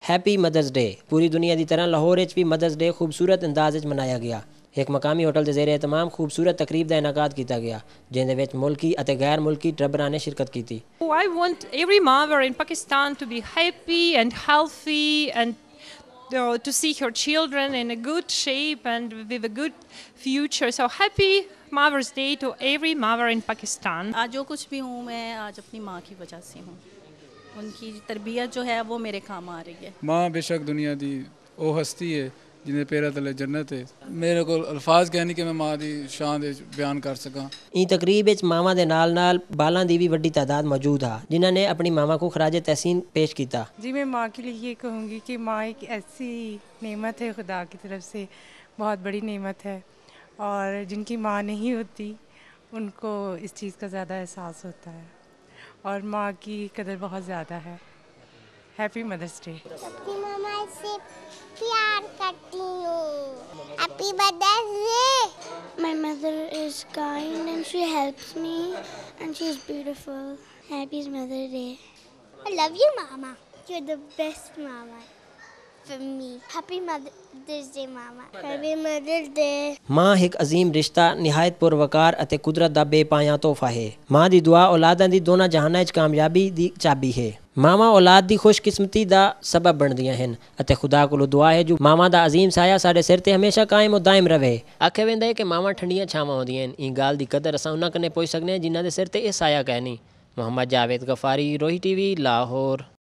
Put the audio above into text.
Happy mother's day. पूरी दुनिया की तरह लाहौर भी मदर्स डे खूबसूरत अंदाज च मनाया गया। एक मकामी होटल के ज़ेरे तमाम खूबसूरत तकरीब का इनाकाद किया गया, जिन्हें मुल्की और गैर मुल्की टब्बरां ने शिरकत की थी। I want every mother in Pakistan to be happy and healthy and to see her children in a good shape and with a good future. So happy Mother's Day to every mother in Pakistan. आज जो कुछ भी हूँ मैं आज अपनी माँ की वजह से हूँ। उनकी तरबियत जो है वो मेरे काम आ रही है। माँ बेशक दुनिया दी वो हस्ती है जिन्हें पैरा तले जन्नत है। मेरे को अल्फाज कहने कि मैं माँ की शान बयान कर सका। ई तकरीब मावां दे नाल नाल बालां दी भी वड्डी तादाद मौजूद है, जिन्हां ने अपनी मावां को खराज तहसीन पेश किया। जी मैं माँ के लिए ये कहूँगी कि माँ एक ऐसी नेमत है खुदा की तरफ से, बहुत बड़ी नेमत है, और जिनकी माँ नहीं होती उनको इस चीज़ का ज़्यादा एहसास होता है, और माँ की कदर बहुत ज़्यादा है। Happy mother's day. अपनी मामा से प्यार करती हूँ। Happy mother's day. My mother is kind and she helps me and she is beautiful. Happy Mother's Day. I love you, Mama. You're the best mama for me. Happy Mother's Day, Mama. Happy Mother's Day. माँ एक अजीम रिश्ता, निहायत पुरवकार अते कुदरत दा बेपाया तोहफा है। माँ दी दुआ औलादां दी दोनों जहानां च कामयाबी दी चाबी है। मावां औलाद दी खुशकिस्मती दा सबब बनदियां हन अते खुदा कोलों दुआ है जो मावां दा अजीम साया साडे सिर ते हमेशा कायम और दायम रहे। आखे वेंदा है कि मावां ठंडियां छावां होंदियां हन। ई गाल दी कदर असां उन्हां कन्नै पहुंच सकने जिन्हां दे सिर ते इह साया कहनी। मोहम्मद जावेद गफारी, रोही टीवी, लाहौर।